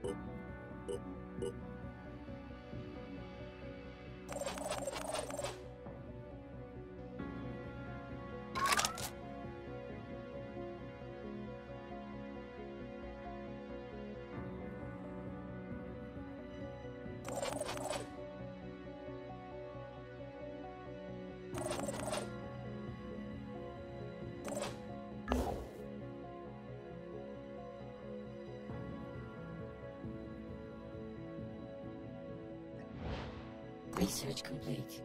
Research complete.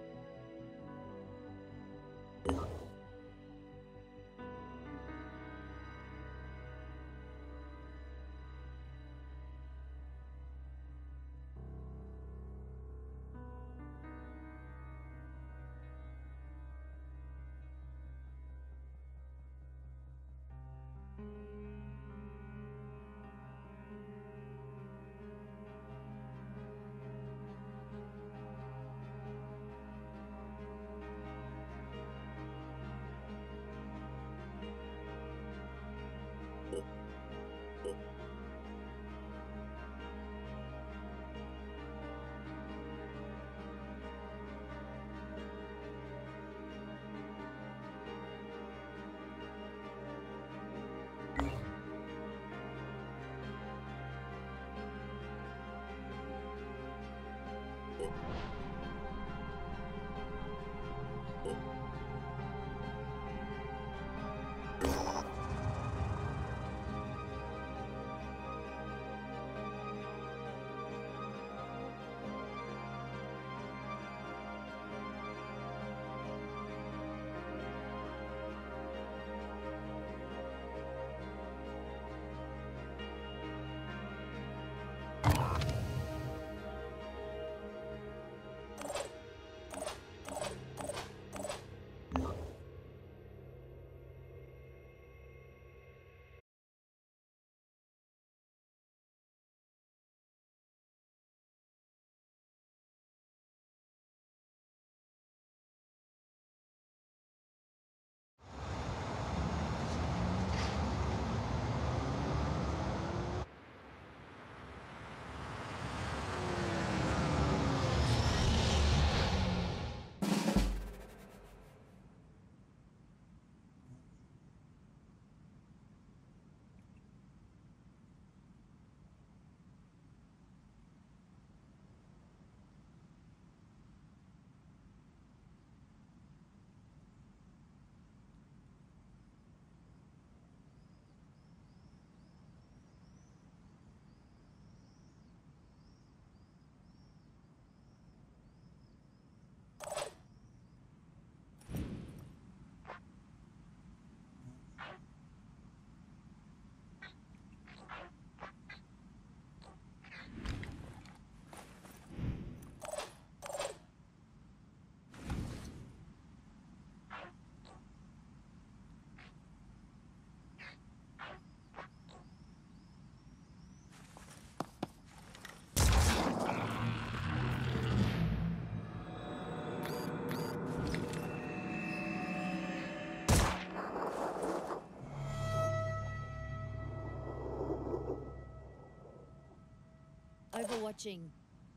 Overwatching.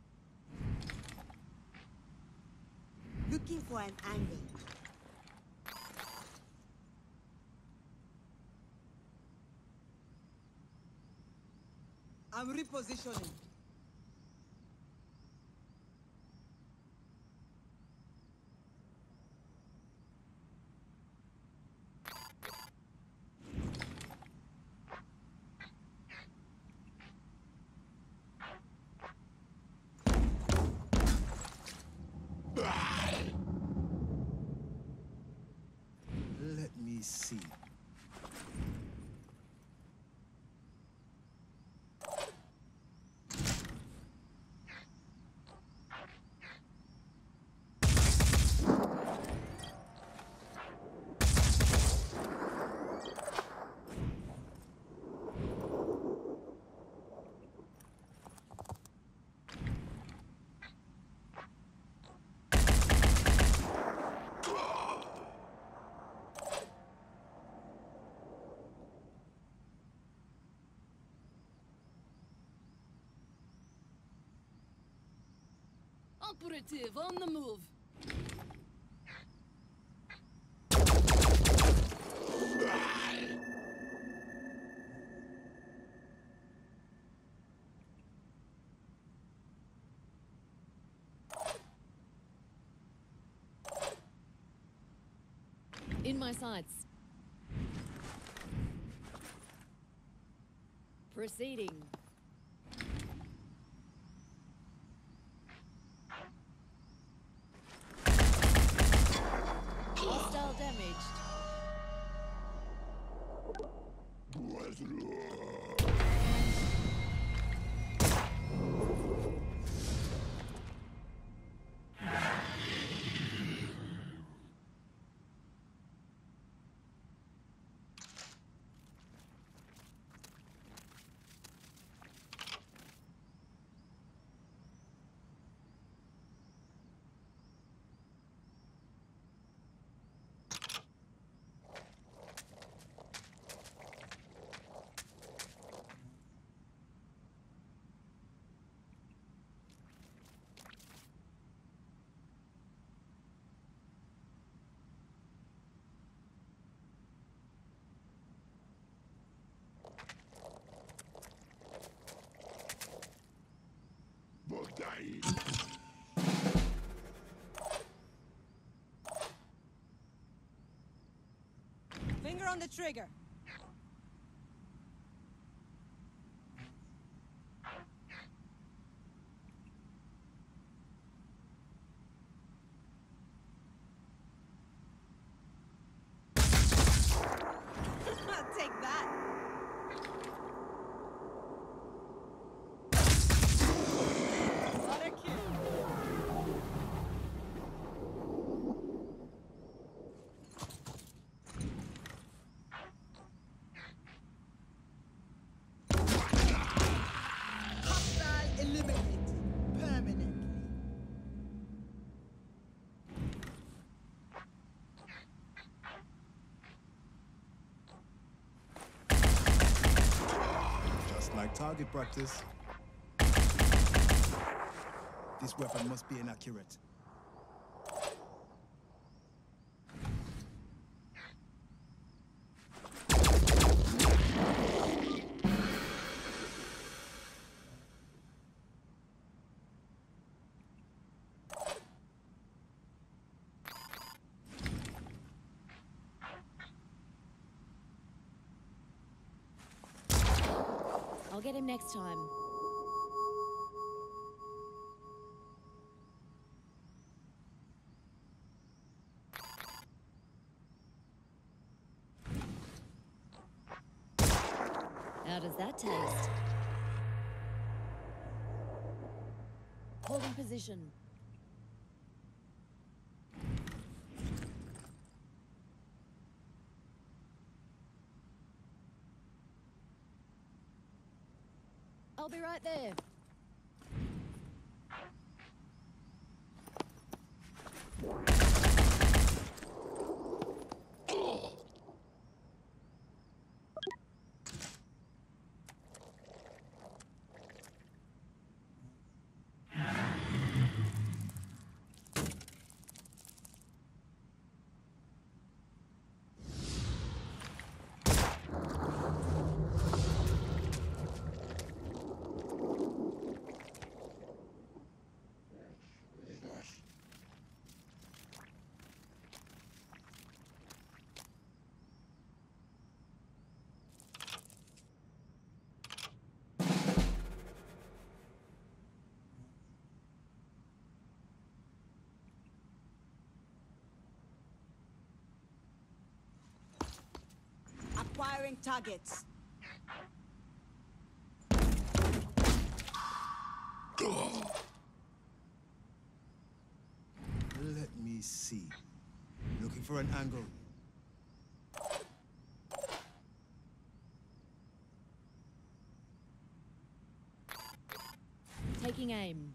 Looking for an angle. I'm repositioning. Let me see. Operative on the move. In my sights. Proceeding. Hostile damaged. Finger on the trigger. I'll take that. What a kill. Hostile eliminated permanently. Just like target practice. This weapon must be inaccurate. I'll get him next time. How does that taste? Holding position. I'll be right there. Acquiring targets. Let me see. Looking for an angle. Taking aim.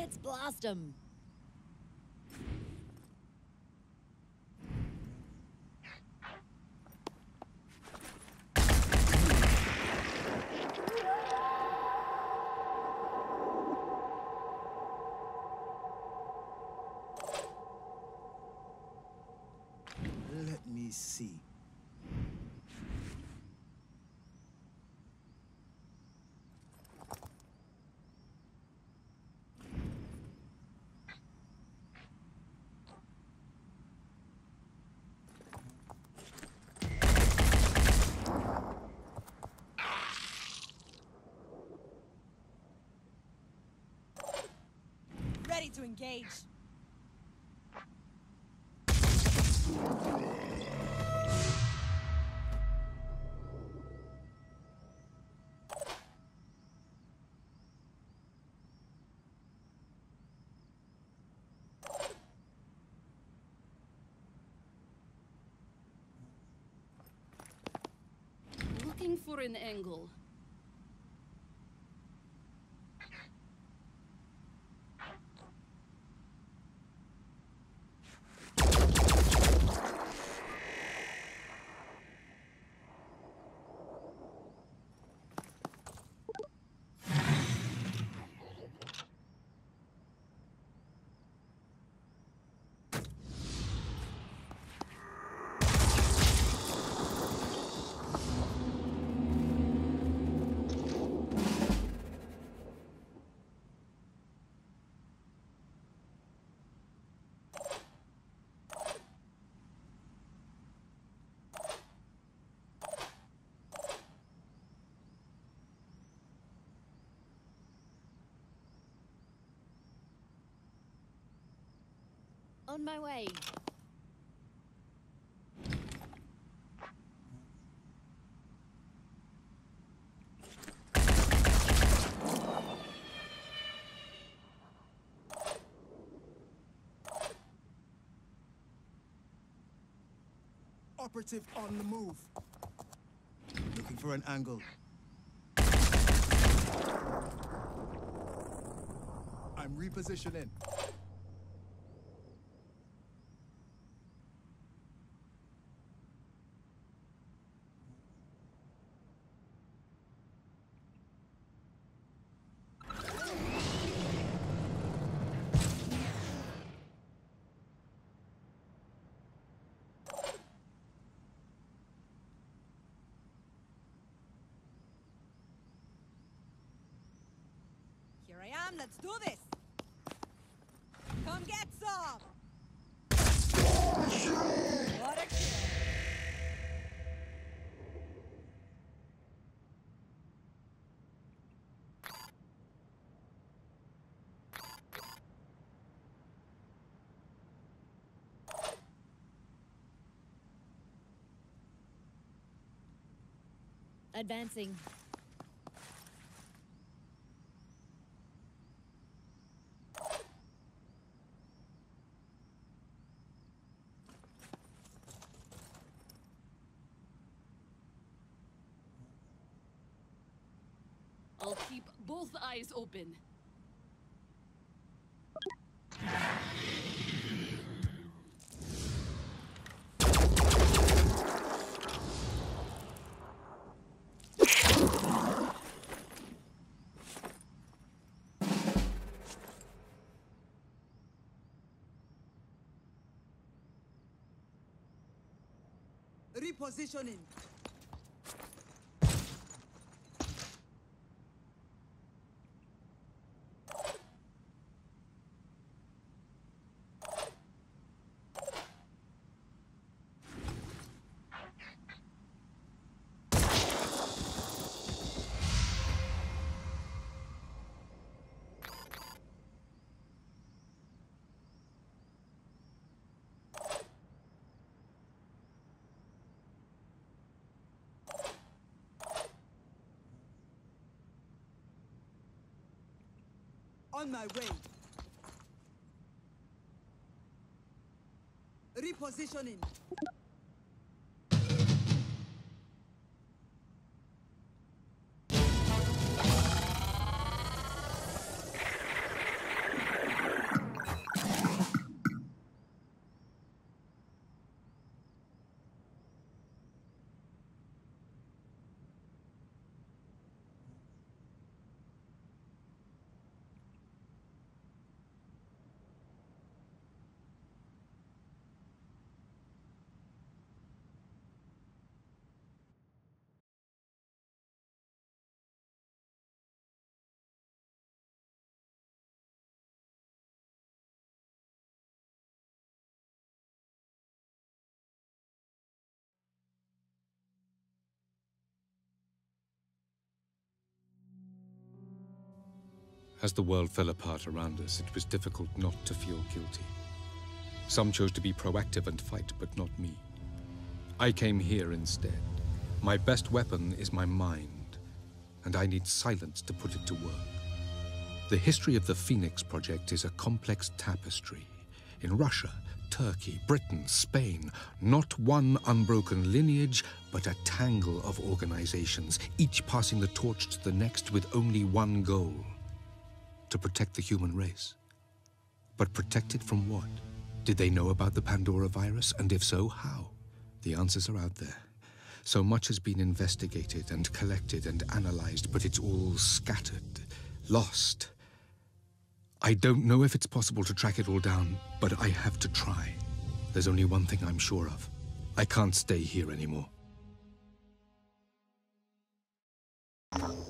Let's blast them. Let me see. Ready to engage. Looking for an angle. On my way. Operative on the move. Looking for an angle. I'm repositioning. Here I am, let's do this! Come get some! What a kill! Advancing. I'll keep both eyes open. Repositioning. On my way. Repositioning. As the world fell apart around us, it was difficult not to feel guilty. Some chose to be proactive and fight, but not me. I came here instead. My best weapon is my mind, and I need silence to put it to work. The history of the Phoenix Project is a complex tapestry. In Russia, Turkey, Britain, Spain, not one unbroken lineage, but a tangle of organizations, each passing the torch to the next with only one goal: to protect the human race. But protect it from what? Did they know about the Pandora virus? And if so, how? The answers are out there. So much has been investigated and collected and analyzed, but it's all scattered, lost. I don't know if it's possible to track it all down, but I have to try. There's only one thing I'm sure of. I can't stay here anymore.